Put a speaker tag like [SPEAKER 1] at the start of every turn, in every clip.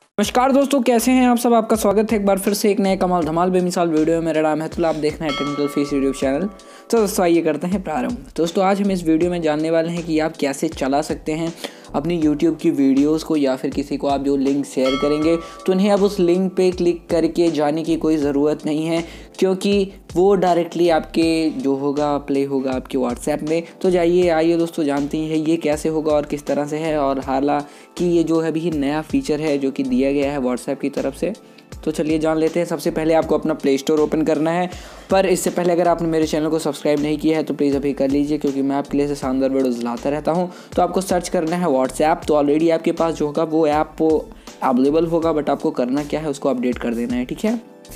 [SPEAKER 1] नमस्कार दोस्तों, कैसे हैं आप सब। आपका स्वागत है एक बार फिर से एक नए कमाल धमाल बेमिसाल वीडियो में। मेरा नाम है तो आप देख रहे हैं टेक्निकल फीस यूट्यूब चैनल। तो दोस्तों आइए करते हैं प्रारंभ। दोस्तों आज हम इस वीडियो में जानने वाले हैं कि आप कैसे चला सकते हैं अपनी यूट्यूब की वीडियोस को, या फिर किसी को आप जो लिंक शेयर करेंगे तो उन्हें अब उस लिंक पे क्लिक करके जाने की कोई ज़रूरत नहीं है, क्योंकि वो डायरेक्टली आपके जो होगा प्ले होगा आपके व्हाट्सएप में। तो आइए दोस्तों जानते हैं ये कैसे होगा और किस तरह से है। और हालांकि ये जो है अभी नया फीचर है जो कि दिया गया है व्हाट्सएप की तरफ से, तो चलिए जान लेते हैं। सबसे पहले आपको अपना प्ले स्टोर ओपन करना है, पर इससे पहले अगर आपने मेरे चैनल को सब्सक्राइब नहीं किया है तो प्लीज़ अभी कर लीजिए, क्योंकि मैं आपके लिए से शानदार वीडियोस लाता रहता हूं। तो आपको सर्च करना है व्हाट्सएप। तो ऑलरेडी आपके पास जो होगा वो ऐप अवेलेबल होगा, बट आपको करना क्या है, उसको अपडेट कर देना है, ठीक है।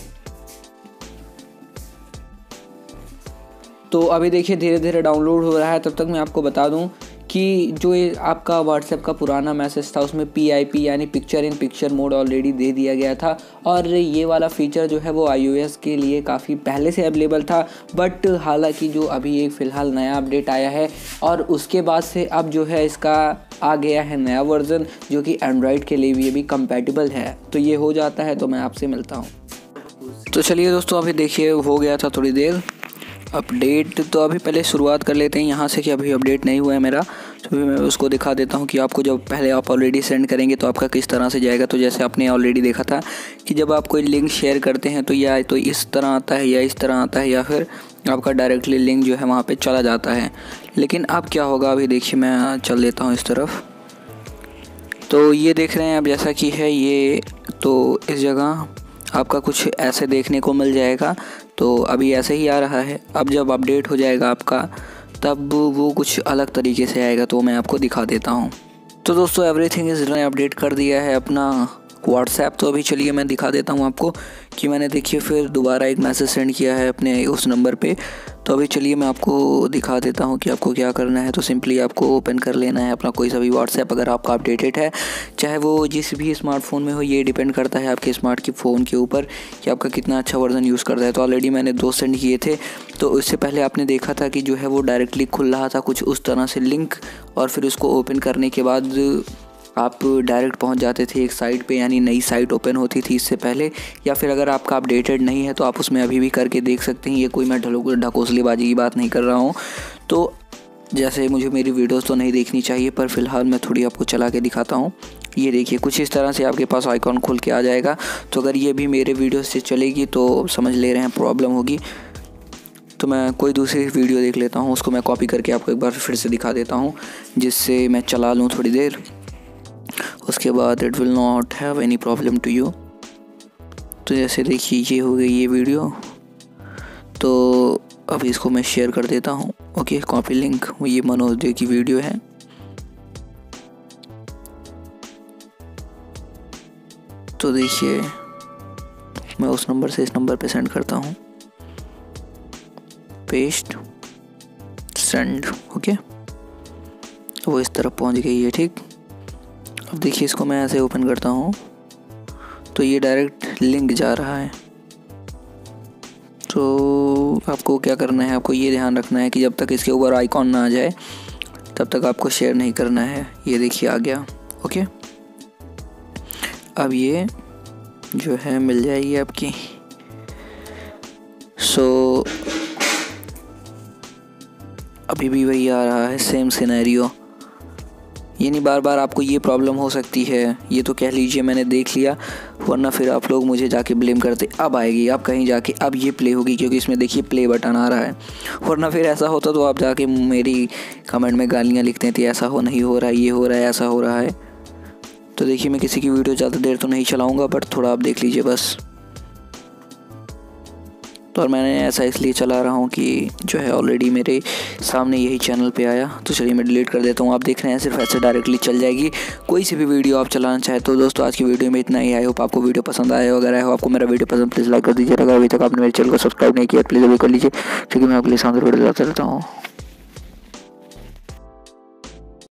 [SPEAKER 1] तो अभी देखिए धीरे धीरे डाउनलोड हो रहा है। तब तक मैं आपको बता दूं कि जो ये आपका व्हाट्सएप का पुराना मैसेज था उसमें PIP यानी picture in picture mode already दे दिया गया था, और ये वाला फीचर जो है वो iOS के लिए काफ़ी पहले से अवेलेबल था। बट हालांकि जो अभी एक फ़िलहाल नया अपडेट आया है और उसके बाद से अब जो है इसका आ गया है नया वर्जन जो कि एंड्रॉयड के लिए भी कंपैटिबल है। तो ये हो जाता है तो मैं आपसे मिलता हूँ। तो चलिए दोस्तों, अभी देखिए हो गया था थोड़ी देर अपडेट। तो अभी पहले शुरुआत कर लेते हैं यहाँ से कि अभी अपडेट नहीं हुआ है मेरा, तो मैं उसको दिखा देता हूँ कि आपको जब पहले आप ऑलरेडी सेंड करेंगे तो आपका किस तरह से जाएगा। तो जैसे आपने ऑलरेडी देखा था कि जब आप कोई लिंक शेयर करते हैं तो या तो इस तरह आता है या इस तरह आता है, या फिर आपका डायरेक्टली लिंक जो है वहाँ पर चला जाता है। लेकिन अब क्या होगा, अभी देखिए मैं चल देता हूँ इस तरफ। तो ये देख रहे हैं आप जैसा कि है ये, तो इस जगह आपका कुछ ऐसे देखने को मिल जाएगा। तो अभी ऐसे ही आ रहा है। अब जब अपडेट हो जाएगा आपका तब वो कुछ अलग तरीके से आएगा, तो मैं आपको दिखा देता हूँ। तो दोस्तों एवरीथिंग इज़ डन, अपडेट कर दिया है अपना व्हाट्सएप। तो अभी चलिए मैं दिखा देता हूँ आपको कि मैंने देखिए फिर दोबारा एक मैसेज सेंड किया है अपने उस नंबर पे। तो अभी चलिए मैं आपको दिखा देता हूँ कि आपको क्या करना है। तो सिंपली आपको ओपन कर लेना है अपना कोई सा भी व्हाट्सएप अगर आपका अपडेटेड है, चाहे वो जिस भी स्मार्टफोन में हो। ये डिपेंड करता है आपके स्मार्ट की फ़ोन के ऊपर कि आपका कितना अच्छा वर्जन यूज़ करता है। तो ऑलरेडी मैंने 2 सेंड किए थे, तो उससे पहले आपने देखा था कि जो है वो डायरेक्टली खुल रहा था कुछ उस तरह से लिंक, और फिर उसको ओपन करने के बाद आप डायरेक्ट पहुंच जाते थे एक साइट पे, यानी नई साइट ओपन होती थी इससे पहले। या फिर अगर आपका अपडेटेड नहीं है तो आप उसमें अभी भी करके देख सकते हैं। ये कोई मैं ढकोसलेबाजी की बात नहीं कर रहा हूँ। तो जैसे मुझे मेरी वीडियोस तो नहीं देखनी चाहिए, पर फिलहाल मैं थोड़ी आपको चला के दिखाता हूँ। ये देखिए कुछ इस तरह से आपके पास आइकॉन खुल के आ जाएगा। तो अगर ये भी मेरे वीडियो से चलेगी तो समझ ले रहे हैं प्रॉब्लम होगी। तो मैं कोई दूसरी वीडियो देख लेता हूँ, उसको मैं कॉपी करके आपको एक बार फिर से दिखा देता हूँ, जिससे मैं चला लूँ थोड़ी देर। उसके बाद it will not have any problem to you. तो जैसे देखिए ये हो गई ये वीडियो। तो अभी इसको मैं शेयर कर देता हूँ। Okay, copy link. ये मनोज जी की वीडियो है। तो देखिए मैं उस नंबर से इस नंबर पे सेंड करता हूँ, पेस्ट, सेंड। ओके, वो इस तरफ पहुँच गई है, ठीक। अब देखिए इसको मैं ऐसे ओपन करता हूँ तो ये डायरेक्ट लिंक जा रहा है। तो आपको क्या करना है, आपको ये ध्यान रखना है कि जब तक इसके ऊपर आइकॉन ना आ जाए तब तक आपको शेयर नहीं करना है। ये देखिए आ गया। ओके, अब ये जो है मिल जाएगी आपकी। सो अभी भी वही आ रहा है, सेम सिनेरियो। यानी बार बार आपको ये प्रॉब्लम हो सकती है। ये तो कह लीजिए मैंने देख लिया, वरना फिर आप लोग मुझे जाके ब्लेम करते। अब आएगी, अब कहीं जाके अब ये प्ले होगी, क्योंकि इसमें देखिए प्ले बटन आ रहा है। वरना फिर ऐसा होता तो आप जाके मेरी कमेंट में गालियाँ लिखते थे, ऐसा हो नहीं हो रहा है, ये हो रहा है, ऐसा हो रहा है। तो देखिए मैं किसी की वीडियो ज़्यादा देर तो नहीं चलाऊँगा, बट थोड़ा आप देख लीजिए बस। तो और मैंने ऐसा इसलिए चला रहा हूँ कि जो है ऑलरेडी मेरे सामने यही चैनल पे आया। तो चलिए मैं डिलीट कर देता हूँ। आप देख रहे हैं सिर्फ ऐसे डायरेक्टली चल जाएगी कोई सी भी वीडियो आप चलाना चाहे। तो दोस्तों आज की वीडियो में इतना ही। आई होप आपको वीडियो पसंद आया हो। अगर आया हो आपको मेरा वीडियो पसंद, प्लीज़ लाइक कर दीजिए। अगर अभी तक आपने मेरे चैनल को सब्सक्राइब नहीं किया प्लीज़ अभी कर लीजिए, क्योंकि मैं आपके लिए शानदार वीडियो लाता रहता हूँ।